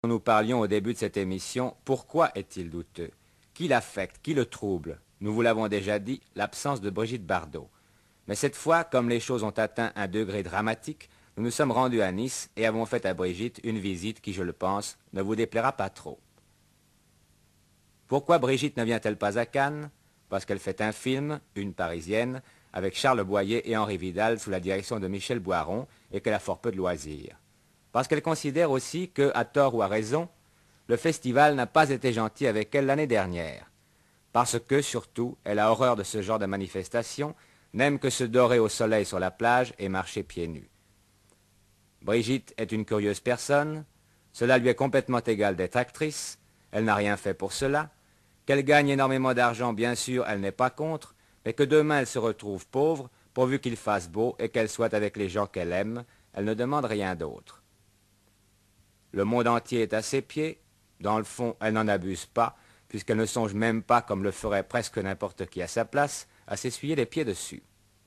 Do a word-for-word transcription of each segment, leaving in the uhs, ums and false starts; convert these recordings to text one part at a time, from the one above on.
Nous parlions au début de cette émission, pourquoi est-il douteux? Qui l'affecte? Qui le trouble? Nous vous l'avons déjà dit, l'absence de Brigitte Bardot. Mais cette fois, comme les choses ont atteint un degré dramatique, nous nous sommes rendus à Nice et avons fait à Brigitte une visite qui, je le pense, ne vous déplaira pas trop. Pourquoi Brigitte ne vient-elle pas à Cannes? Parce qu'elle fait un film, Une Parisienne, avec Charles Boyer et Henri Vidal sous la direction de Michel Boiron et qu'elle a fort peu de loisirs. Parce qu'elle considère aussi que, à tort ou à raison, le festival n'a pas été gentil avec elle l'année dernière. Parce que, surtout, elle a horreur de ce genre de manifestation, n'aime que se dorer au soleil sur la plage et marcher pieds nus. Brigitte est une curieuse personne, cela lui est complètement égal d'être actrice, elle n'a rien fait pour cela, qu'elle gagne énormément d'argent, bien sûr, elle n'est pas contre, mais que demain elle se retrouve pauvre, pourvu qu'il fasse beau et qu'elle soit avec les gens qu'elle aime, elle ne demande rien d'autre. Le monde entier est à ses pieds. Dans le fond, elle n'en abuse pas, puisqu'elle ne songe même pas, comme le ferait presque n'importe qui à sa place, à s'essuyer les pieds dessus.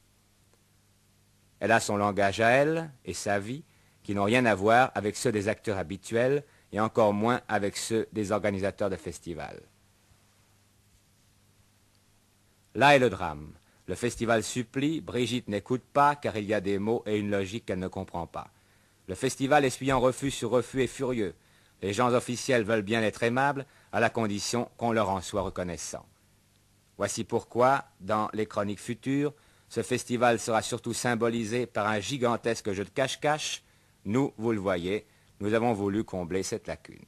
Elle a son langage à elle et sa vie, qui n'ont rien à voir avec ceux des acteurs habituels, et encore moins avec ceux des organisateurs de festivals. Là est le drame. Le festival supplie, Brigitte n'écoute pas, car il y a des mots et une logique qu'elle ne comprend pas. Le festival essuyant refus sur refus est furieux. Les gens officiels veulent bien être aimables, à la condition qu'on leur en soit reconnaissant. Voici pourquoi, dans les chroniques futures, ce festival sera surtout symbolisé par un gigantesque jeu de cache-cache. Nous, vous le voyez, nous avons voulu combler cette lacune.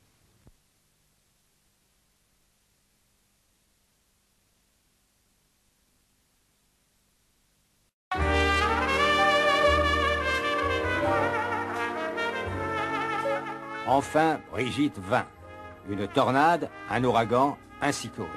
Enfin, Brigitte vint. Une tornade, un ouragan, un cyclone.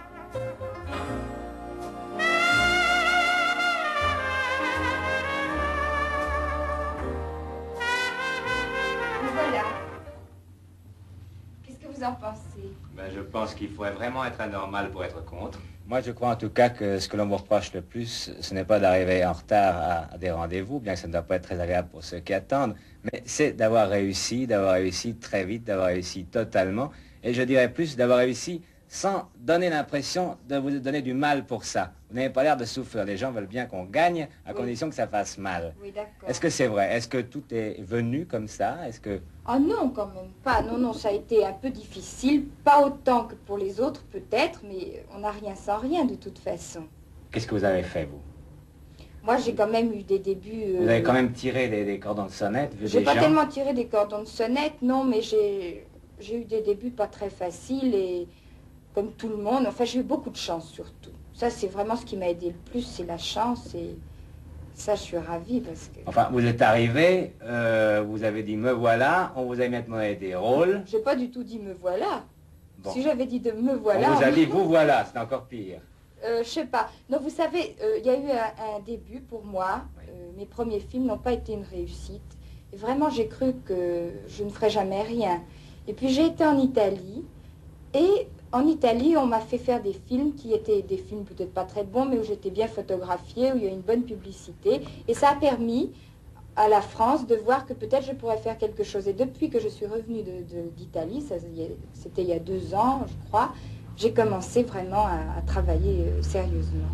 Voilà. Qu'est-ce que vous en pensez? Ben, je pense qu'il faudrait vraiment être anormal pour être contre. Moi, je crois en tout cas que ce que l'on vous reproche le plus, ce n'est pas d'arriver en retard à des rendez-vous, bien que ça ne doit pas être très agréable pour ceux qui attendent, mais c'est d'avoir réussi, d'avoir réussi très vite, d'avoir réussi totalement, et je dirais plus d'avoir réussi sans donner l'impression de vous donner du mal pour ça. Vous n'avez pas l'air de souffrir. Les gens veulent bien qu'on gagne, à oui. condition que ça fasse mal. Oui, d'accord. Est-ce que c'est vrai? Est-ce que tout est venu comme ça? Est-ce que... Ah non, quand même pas. Non, non, ça a été un peu difficile. Pas autant que pour les autres, peut-être, mais on n'a rien sans rien, de toute façon. Qu'est-ce que vous avez fait, vous? Moi, j'ai quand même eu des débuts... Euh... Vous avez quand même tiré des, des cordons de sonnette, vu J'ai des pas gens... tellement tiré des cordons de sonnette, non, mais j'ai j'ai eu des débuts pas très faciles et... comme tout le monde, enfin j'ai eu beaucoup de chance surtout. Ça c'est vraiment ce qui m'a aidé le plus, c'est la chance et ça je suis ravie parce que... Enfin vous êtes arrivé, euh, vous avez dit me voilà, on vous a mis à des rôles. J'ai pas du tout dit me voilà. Bon. Si j'avais dit de me voilà... On vous a dit vous voilà, c'est encore pire. Euh, je sais pas. Non vous savez, il euh, y a eu un, un début pour moi, oui. euh, mes premiers films n'ont pas été une réussite. Et vraiment j'ai cru que je ne ferais jamais rien. Et puis j'ai été en Italie et... En Italie, on m'a fait faire des films qui étaient des films peut-être pas très bons, mais où j'étais bien photographiée, où il y a une bonne publicité. Et ça a permis à la France de voir que peut-être je pourrais faire quelque chose. Et depuis que je suis revenue d'Italie, c'était il y a deux ans, je crois, j'ai commencé vraiment à, à travailler euh, sérieusement.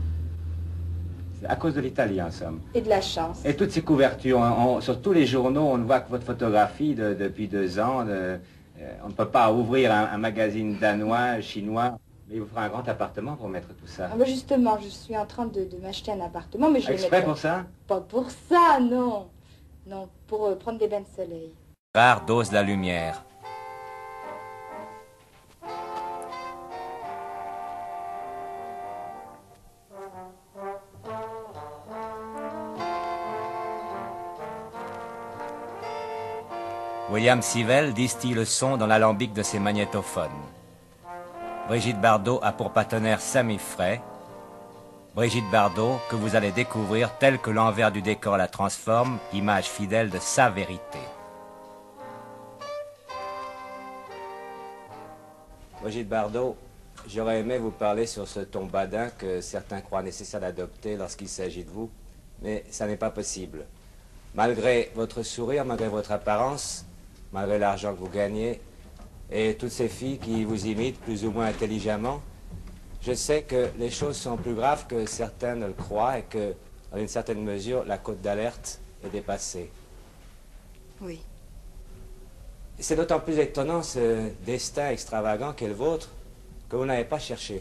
C'est à cause de l'Italie, en somme. Et de la chance. Et toutes ces couvertures, on, on, sur tous les journaux, on ne voit que votre photographie de, depuis deux ans. De... On ne peut pas ouvrir un, un magazine danois, chinois, mais il vous fera un grand appartement pour mettre tout ça. Ah ben justement, je suis en train de, de m'acheter un appartement, mais je vais Exprès mettre... pour ça? Pas pour ça, non. Non, pour euh, prendre des bains de soleil. Rare dose la lumière. William Sivell distille le son dans l'alambic de ses magnétophones. Brigitte Bardot a pour partenaire Samy Frey. Brigitte Bardot que vous allez découvrir telle que l'envers du décor la transforme, image fidèle de sa vérité. Brigitte Bardot, j'aurais aimé vous parler sur ce ton badin que certains croient nécessaire d'adopter lorsqu'il s'agit de vous, mais ça n'est pas possible. Malgré votre sourire, malgré votre apparence, malgré l'argent que vous gagnez, et toutes ces filles qui vous imitent plus ou moins intelligemment. Je sais que les choses sont plus graves que certains ne le croient et que, dans une certaine mesure, la cote d'alerte est dépassée. Oui. C'est d'autant plus étonnant ce destin extravagant qu'est le vôtre que vous n'avez pas cherché.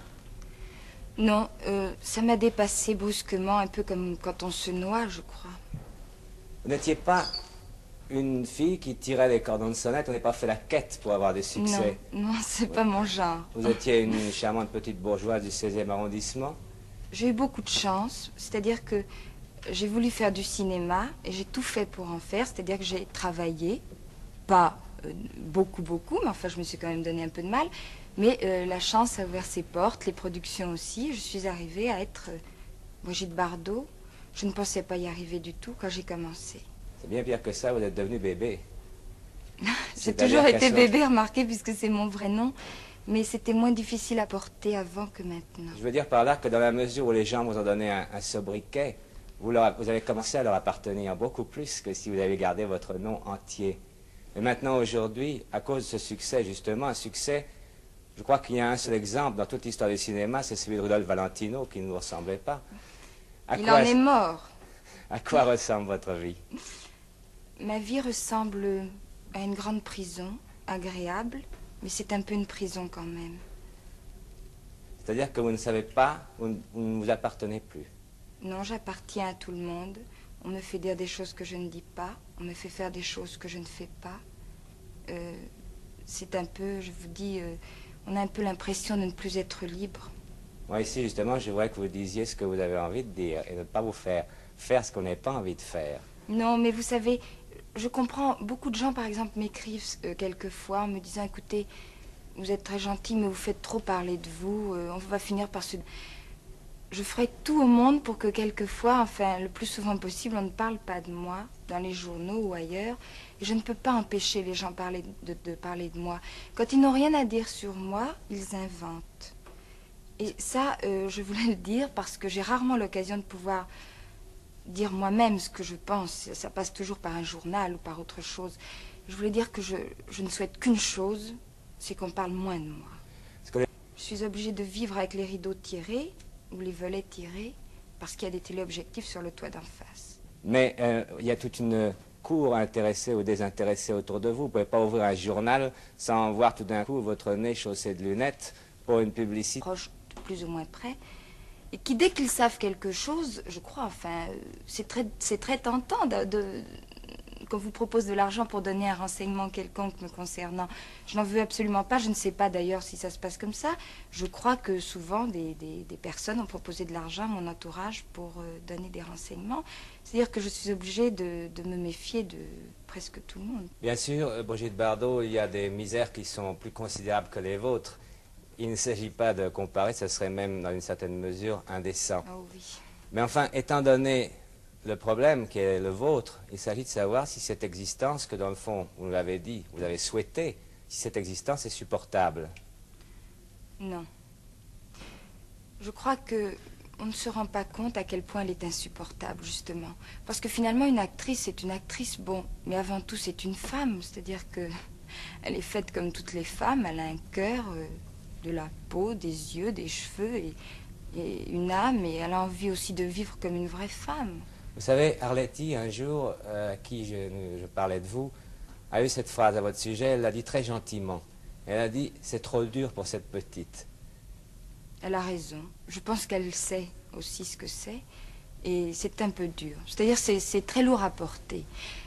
Non, euh, ça m'a dépassé brusquement, un peu comme quand on se noie, je crois. Vous n'étiez pas une fille qui tirait les cordons de sonnette, vous n'avez pas fait la quête pour avoir des succès. Non, non, c'est pas mon genre. Vous étiez une charmante petite bourgeoise du seizième arrondissement. J'ai eu beaucoup de chance, c'est-à-dire que j'ai voulu faire du cinéma et j'ai tout fait pour en faire, c'est-à-dire que j'ai travaillé, pas euh, beaucoup, beaucoup, mais enfin je me suis quand même donné un peu de mal, mais euh, la chance a ouvert ses portes, les productions aussi. Je suis arrivée à être euh, Brigitte Bardot. Je ne pensais pas y arriver du tout quand j'ai commencé. C'est bien pire que ça, vous êtes devenu bébé. J'ai toujours été bébé, remarquez, puisque c'est mon vrai nom. Mais c'était moins difficile à porter avant que maintenant. Je veux dire par là que dans la mesure où les gens vous ont donné un, un sobriquet, vous, leur, vous avez commencé à leur appartenir beaucoup plus que si vous avez gardé votre nom entier. Mais maintenant, aujourd'hui, à cause de ce succès, justement, un succès, je crois qu'il y a un seul exemple dans toute l'histoire du cinéma, c'est celui de Rudolph Valentino, qui ne vous ressemblait pas. À Il quoi, en est mort. À quoi ressemble votre vie? Ma vie ressemble à une grande prison, agréable, mais c'est un peu une prison quand même. C'est-à-dire que vous ne savez pas, vous ne, vous ne vous appartenez plus. Non, j'appartiens à tout le monde. On me fait dire des choses que je ne dis pas. On me fait faire des choses que je ne fais pas. Euh, c'est un peu, je vous dis, euh, on a un peu l'impression de ne plus être libre. Moi ici, justement, je voudrais que vous disiez ce que vous avez envie de dire et ne pas vous faire faire ce qu'on n'a pas envie de faire. Non, mais vous savez, je comprends, beaucoup de gens, par exemple, m'écrivent euh, quelquefois en me disant, écoutez, vous êtes très gentil, mais vous faites trop parler de vous, euh, on va finir par se... Je ferai tout au monde pour que quelquefois, enfin, le plus souvent possible, on ne parle pas de moi, dans les journaux ou ailleurs. Et je ne peux pas empêcher les gens parler de, de parler de moi. Quand ils n'ont rien à dire sur moi, ils inventent. Et ça, euh, je voulais le dire parce que j'ai rarement l'occasion de pouvoir dire moi-même ce que je pense. Ça passe toujours par un journal ou par autre chose. Je voulais dire que je, je ne souhaite qu'une chose, c'est qu'on parle moins de moi. Que les... Je suis obligée de vivre avec les rideaux tirés ou les volets tirés parce qu'il y a des téléobjectifs sur le toit d'en face. Mais euh, il y a toute une cour intéressée ou désintéressée autour de vous. Vous ne pouvez pas ouvrir un journal sans voir tout d'un coup votre nez chaussé de lunettes pour une publicité. Proche, plus ou moins près. Et qui, dès qu'ils savent quelque chose, je crois, enfin, c'est très, c'est très tentant de, de, qu'on vous propose de l'argent pour donner un renseignement quelconque me concernant. Je n'en veux absolument pas, je ne sais pas d'ailleurs si ça se passe comme ça. Je crois que souvent des, des, des personnes ont proposé de l'argent à mon entourage pour euh, donner des renseignements. C'est-à-dire que je suis obligée de, de me méfier de presque tout le monde. Bien sûr, Brigitte Bardot, il y a des misères qui sont plus considérables que les vôtres. Il ne s'agit pas de comparer, ce serait même dans une certaine mesure indécent. Oh oui. Mais enfin, étant donné le problème qui est le vôtre, il s'agit de savoir si cette existence, que dans le fond, vous l'avez dit, vous avez souhaité, si cette existence est supportable. Non. Je crois que on ne se rend pas compte à quel point elle est insupportable, justement. Parce que finalement, une actrice, c'est une actrice, bon, mais avant tout, c'est une femme. C'est-à-dire que elle est faite comme toutes les femmes, elle a un cœur... Euh, de la peau, des yeux, des cheveux et, et une âme, et elle a envie aussi de vivre comme une vraie femme. Vous savez, Arletty, un jour, euh, à qui je, je parlais de vous, a eu cette phrase à votre sujet, elle l'a dit très gentiment. Elle a dit, c'est trop dur pour cette petite. Elle a raison. Je pense qu'elle sait aussi ce que c'est, et c'est un peu dur. C'est-à-dire c'est c'est très lourd à porter.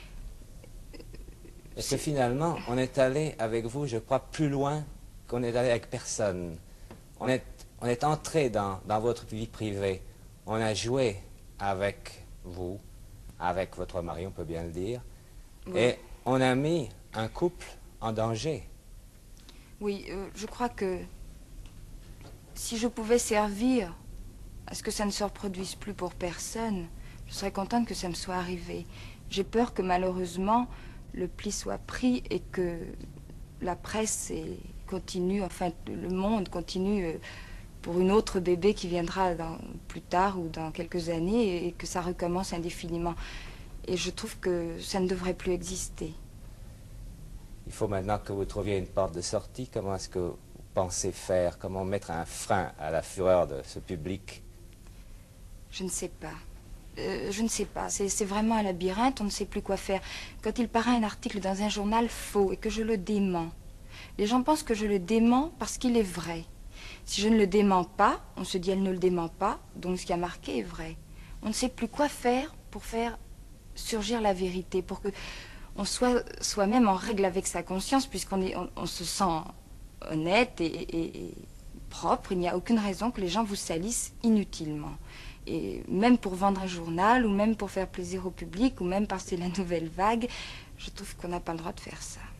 Parce que finalement, on est allé avec vous, je crois, plus loin qu'on est allé avec personne. On est, on est entré dans, dans votre vie privée. On a joué avec vous, avec votre mari, on peut bien le dire. Oui. Et on a mis un couple en danger. Oui, euh, je crois que si je pouvais servir à ce que ça ne se reproduise plus pour personne, je serais contente que ça me soit arrivé. J'ai peur que malheureusement le pli soit pris et que la presse est... continue, enfin le monde continue pour une autre bébé qui viendra dans, plus tard ou dans quelques années et que ça recommence indéfiniment. Et je trouve que ça ne devrait plus exister. Il faut maintenant que vous trouviez une porte de sortie. Comment est-ce que vous pensez faire? Comment mettre un frein à la fureur de ce public? Je ne sais pas. Euh, je ne sais pas. C'est vraiment un labyrinthe, on ne sait plus quoi faire. Quand il paraît un article dans un journal faux et que je le dément, les gens pensent que je le dément parce qu'il est vrai. Si je ne le dément pas, on se dit elle ne le dément pas, donc ce qui a marqué est vrai. On ne sait plus quoi faire pour faire surgir la vérité, pour que on soit soi-même en règle avec sa conscience, puisqu'on est, on, on se sent honnête et, et, et propre. Il n'y a aucune raison que les gens vous salissent inutilement. Et même pour vendre un journal, ou même pour faire plaisir au public, ou même parce que c'est la nouvelle vague, je trouve qu'on n'a pas le droit de faire ça.